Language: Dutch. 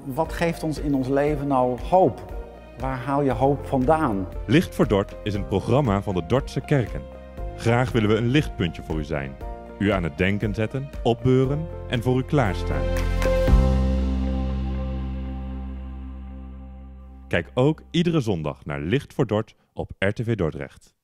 wat geeft ons in ons leven nou hoop? Waar haal je hoop vandaan? Licht voor Dort is een programma van de Dordtse kerken. Graag willen we een lichtpuntje voor u zijn. U aan het denken zetten, opbeuren en voor u klaarstaan. Kijk ook iedere zondag naar Licht voor Dort op RTV Dordrecht.